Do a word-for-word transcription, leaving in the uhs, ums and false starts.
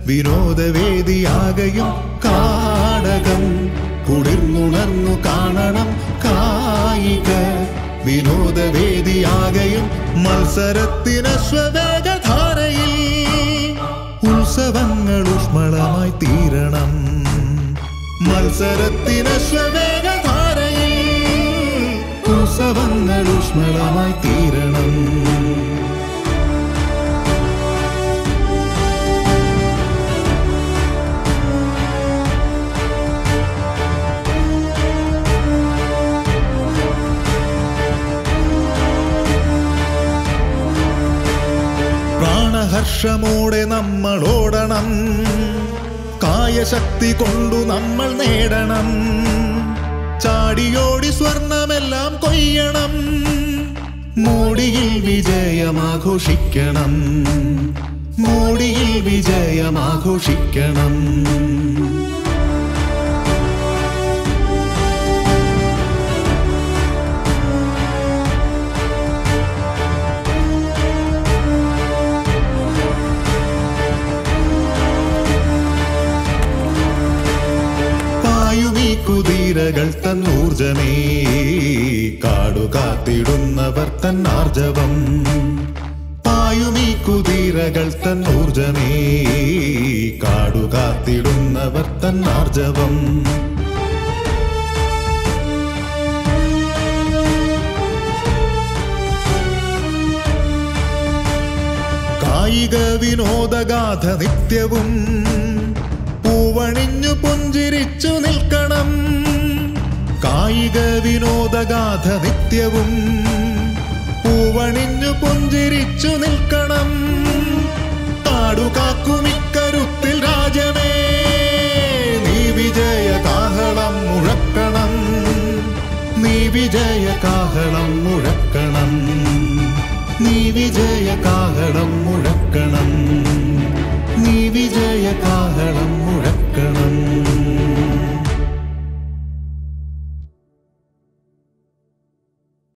വിനോദവേദിയാകയും കാടകം കുളിർന്നുണർന്നു കാണണം കായിക വിനോദവേദിയാകയും മത്സരത്തിനശ്വവേഗധാരയിൽ ഉത്സവങ്ങൾ ഊഷ്മളമായി തീരണം മത്സരത്തിനശ്വവേഗധാരയിൽ ഉത്സവങ്ങൾ ഊഷ്മളമായി തീരണം പ്രാണഹർഷമോടെ നമ്മൾ ഓടണം കായശക്തി കൊണ്ടു നമ്മൾ നേടണം ചാടിയോടി സ്വർണമെല്ലാം കൊയ്യണം മോടിയിൽ വിജയമാഘോഷിക്കണം മോടിയിൽ വിജയമാഘോഷിക്കണം കുതിരകൾ തന്നൂർജമേ കാടുകാത്തിടുന്നവർ തന്നാർജവം പായുമീ കുതിരകൾ തന്നൂർജമേ കാടുകാത്തിടുന്നവർ തന്നാർജവം കായിക വിനോദഗാഥ നിത്യവും പൂവണിഞ്ഞു പുഞ്ചിരിച്ചു നിൽക്കണം കായിക വിനോദഗാഥ നിത്യവും പൂവണിഞ്ഞു പുഞ്ചിരിച്ചു നിൽക്കണം കാടുകാക്കുമിക്കരുത്തിൽ രാജ്യമേ നീ വിജയ കാഹളം മുഴക്കണം നീ വിജയ കാഹളം മുഴക്കണം നീ വിജയ കാഹളം മുഴക്കണം നീ വിജയ കാഹളം